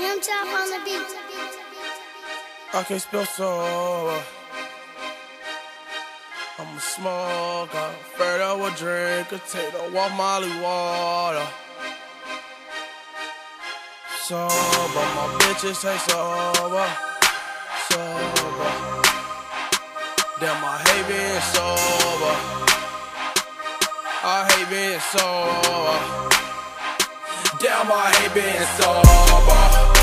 Top on the beat. I can't spell sober. I'm a smoker, afraid I would drink a tater, walk Molly water. Sober, my bitches taste sober. Sober. Damn, I hate being sober. I hate being sober. Damn, I hate being sober.